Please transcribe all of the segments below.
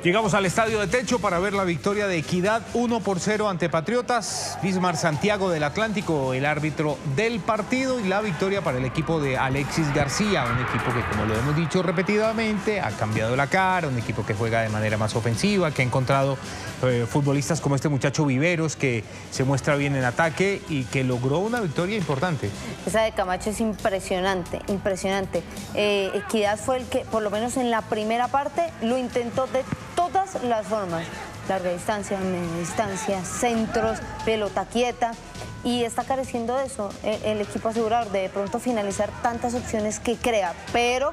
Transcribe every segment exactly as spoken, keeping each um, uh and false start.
Llegamos al Estadio de Techo para ver la victoria de Equidad uno por cero ante Patriotas. Bismar Santiago del Atlántico, el árbitro del partido, y la victoria para el equipo de Alexis García, un equipo que, como lo hemos dicho repetidamente, ha cambiado la cara, un equipo que juega de manera más ofensiva, que ha encontrado eh, futbolistas como este muchacho Viveros, que se muestra bien en ataque y que logró una victoria importante. Esa de Camacho es impresionante, impresionante. Eh, Equidad fue el que, por lo menos en la primera parte, lo intentó de todas las formas. Larga distancia, media distancia, centros, pelota quieta. Y está careciendo de eso el, el equipo asegurador, de, de pronto finalizar tantas opciones que crea. Pero,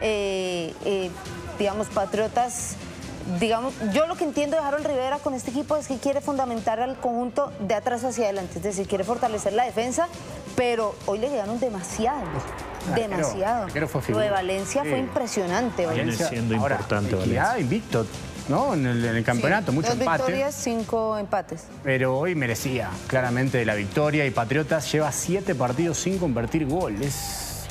eh, eh, digamos, Patriotas... Digamos, yo lo que entiendo de Harold Rivera con este equipo es que quiere fundamentar al conjunto de atrás hacia adelante, es decir, quiere fortalecer la defensa, pero hoy le llegaron demasiado, ah, demasiado. Creo, creo lo de Valencia sí. fue impresionante. Viene Valencia. siendo Ahora, importante Valencia. Ya invicto, ¿no? En el, en el campeonato, sí, mucho dos empate. Dos victorias, cinco empates. Pero hoy merecía claramente la victoria y Patriotas lleva siete partidos sin convertir gol. Es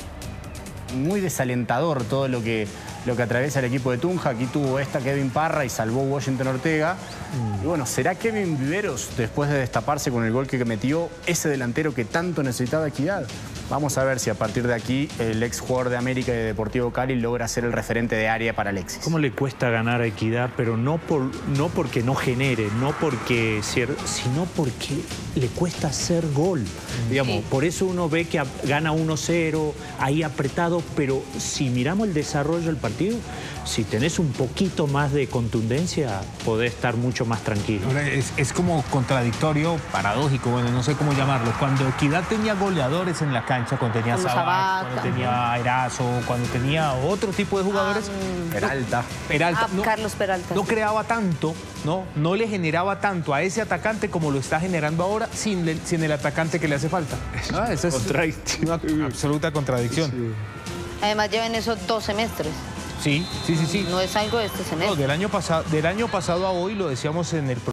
muy desalentador todo lo que... lo que atraviesa el equipo de Tunja. Aquí tuvo esta Kevin Parra y salvó Washington Ortega. Mm. Y bueno, ¿será Kevin Viveros, después de destaparse con el gol que metió, ese delantero que tanto necesitaba Equidad? Vamos a ver si a partir de aquí el ex jugador de América y de Deportivo Cali logra ser el referente de área para Alexis. ¿Cómo le cuesta ganar a Equidad? Pero no, por, no porque no genere, no porque, sino porque le cuesta hacer gol. Mm. Digamos, sí. Por eso uno ve que gana uno cero, ahí apretado, pero si miramos el desarrollo del partido, si tenés un poquito más de contundencia, podés estar mucho más tranquilo. Es, es como contradictorio, paradójico, bueno, no sé cómo llamarlo. Cuando Equidad tenía goleadores en la cancha, cuando tenía Sabac, cuando tenía Erazo, cuando tenía otro tipo de jugadores... Um, Peralta. Peralta ah, no, Carlos Peralta. No creaba tanto, ¿no? No le generaba tanto a ese atacante como lo está generando ahora sin, le, sin el atacante que le hace falta. Ah, esa es una absoluta contradicción. Sí. Además llevan esos dos semestres. Sí, sí, sí, sí. No es algo de este semestre. No, del año pasado, del año pasado a hoy, lo decíamos en el